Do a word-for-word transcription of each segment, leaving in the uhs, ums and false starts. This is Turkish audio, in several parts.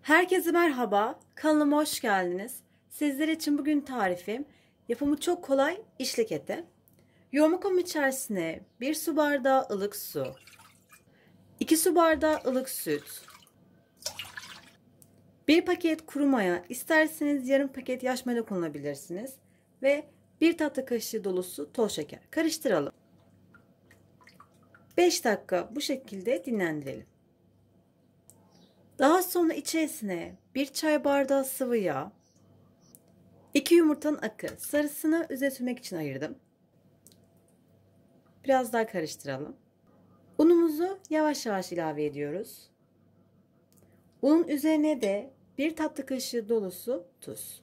Herkese merhaba, kanalıma hoş geldiniz. Sizler için bugün tarifim yapımı çok kolay içli kete. Yoğurma kabım içerisine bir su bardağı ılık su, iki su bardağı ılık süt, bir paket kuru maya, isterseniz yarım paket yaş maya kullanabilirsiniz ve bir tatlı kaşığı dolusu toz şeker. Karıştıralım. beş dakika bu şekilde dinlendirelim. Daha sonra içerisine bir çay bardağı sıvı yağ, iki yumurtanın akı, sarısını üzerine sürmek için ayırdım. Biraz daha karıştıralım. Unumuzu yavaş yavaş ilave ediyoruz. Unun üzerine de bir tatlı kaşığı dolusu tuz.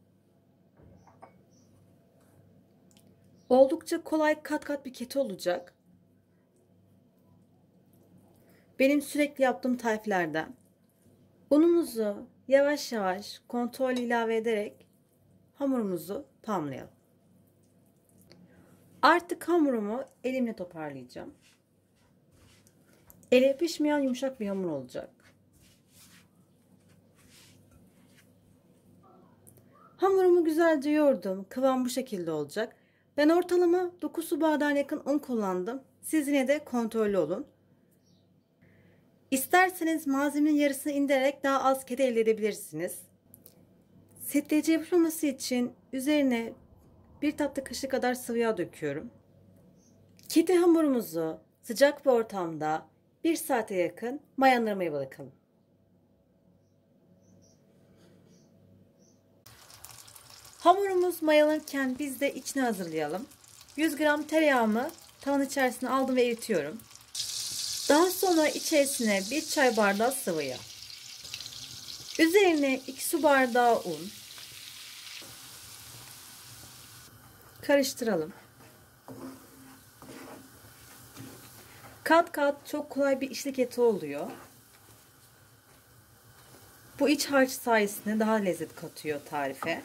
Oldukça kolay kat kat bir kete olacak. Benim sürekli yaptığım tariflerden. Unumuzu yavaş yavaş kontrollü ilave ederek hamurumuzu tamamlayalım. Artık hamurumu elimle toparlayacağım. Ele yapışmayan yumuşak bir hamur olacak. Hamurumu güzelce yoğurdum. Kıvam bu şekilde olacak. Ben ortalama dokuz su bardağına yakın un kullandım. Siz yine de kontrollü olun. İsterseniz malzemenin yarısını indirerek daha az kete elde edebilirsiniz. Setleyici yapılması için üzerine bir tatlı kaşığı kadar sıvı yağ döküyorum. Kete hamurumuzu sıcak bir ortamda bir saate yakın mayalanmaya bırakalım. Hamurumuz mayalanırken biz de içini hazırlayalım. yüz gram tereyağımı tavanın içerisine aldım ve eritiyorum. Daha sonra içerisine bir çay bardağı sıvı yağ. Üzerine iki su bardağı un. Karıştıralım. Kat kat çok kolay bir içli kete oluyor. Bu iç harç sayesinde daha lezzet katıyor tarife.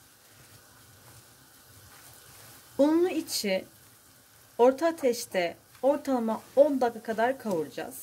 Unlu içi orta ateşte ortalama on dakika kadar kavuracağız.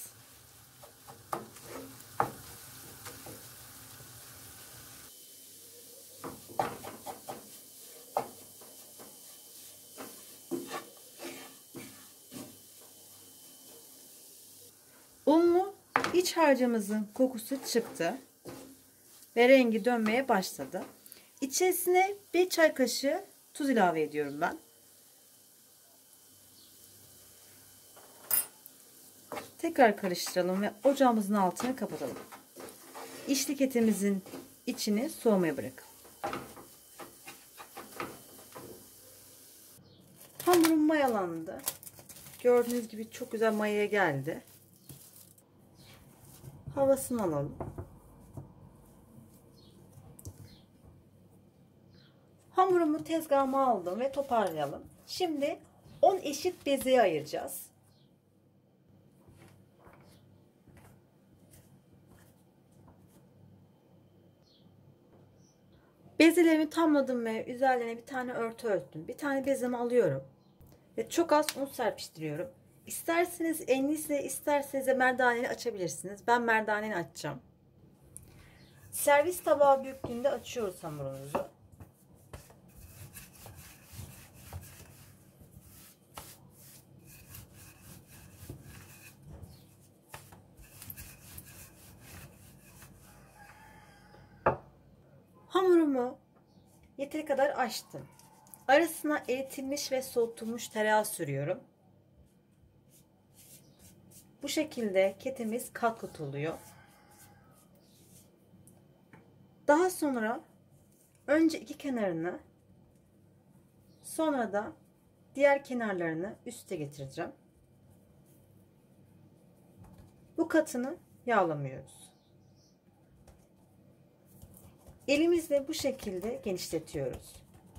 Unlu iç harcımızın kokusu çıktı ve rengi dönmeye başladı. İçerisine bir çay kaşığı tuz ilave ediyorum ben. Tekrar karıştıralım ve ocağımızın altını kapatalım. İçli ketemizin içini soğumaya bırakalım. Hamurum mayalandı. Gördüğünüz gibi çok güzel mayaya geldi. Havasını alalım. Hamurumu tezgahıma aldım ve toparlayalım. Şimdi on eşit bezeye ayıracağız. Bezelerimi tamladım ve üzerlerine bir tane örtü örttüm. Bir tane bezemi alıyorum ve çok az un serpiştiriyorum. İsterseniz elinizle, isterseniz de merdaneli açabilirsiniz. Ben merdaneli açacağım. Servis tabağı büyüklüğünde açıyoruz hamurumuzu. Hamurumu yeteri kadar açtım. Arasına eritilmiş ve soğutulmuş tereyağı sürüyorum. Bu şekilde ketemiz kat kat oluyor. Daha sonra önce iki kenarını, sonra da diğer kenarlarını üste getireceğim. Bu katını yağlamıyoruz. Elimizle bu şekilde genişletiyoruz.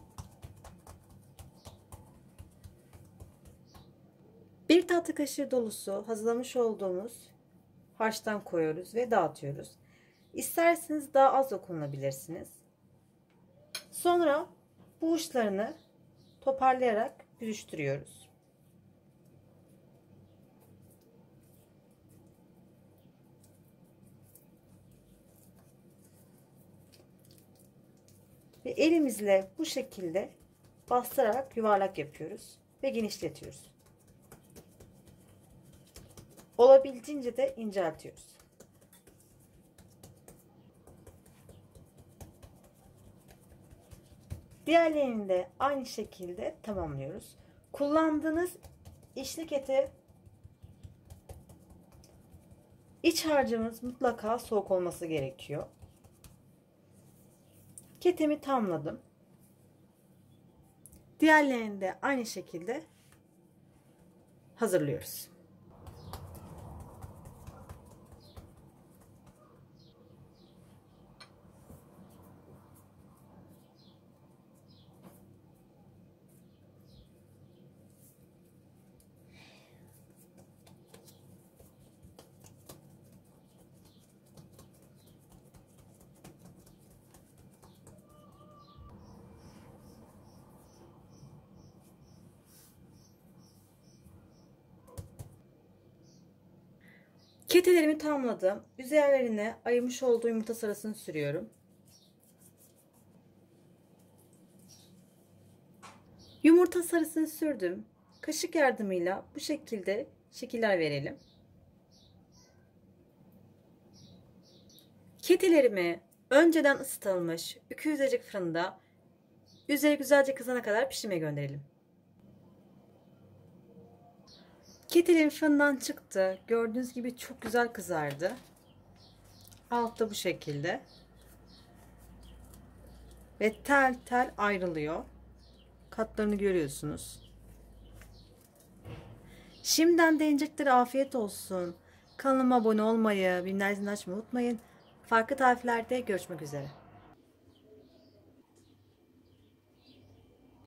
Bir tatlı kaşığı dolusu hazırlamış olduğumuz harçtan koyuyoruz ve dağıtıyoruz. İsterseniz daha az da kullanabilirsiniz. Sonra bu uçlarını toparlayarak büzüştürüyoruz. Ve elimizle bu şekilde bastırarak yuvarlak yapıyoruz ve genişletiyoruz. Olabildiğince de inceltiyoruz. Diğerlerini de aynı şekilde tamamlıyoruz. Kullandığınız içlik eti, iç harcımız mutlaka soğuk olması gerekiyor. Ketemi tamladım. Diğerlerini de aynı şekilde hazırlıyoruz. Ketelerimi tamladım. Üzerlerine ayırmış olduğum yumurta sarısını sürüyorum. Yumurta sarısını sürdüm. Kaşık yardımıyla bu şekilde şekiller verelim. Ketelerimi önceden ısıtılmış iki yüz derece fırında üzeri güzelce kızana kadar pişirmeye gönderelim. Ketelerim fırından çıktı. Gördüğünüz gibi çok güzel kızardı. Altta bu şekilde. Ve tel tel ayrılıyor. Katlarını görüyorsunuz. Şimdiden deneyeceklere afiyet olsun. Kanalıma abone olmayı, bildirimleri açmayı unutmayın. Farklı tariflerde görüşmek üzere.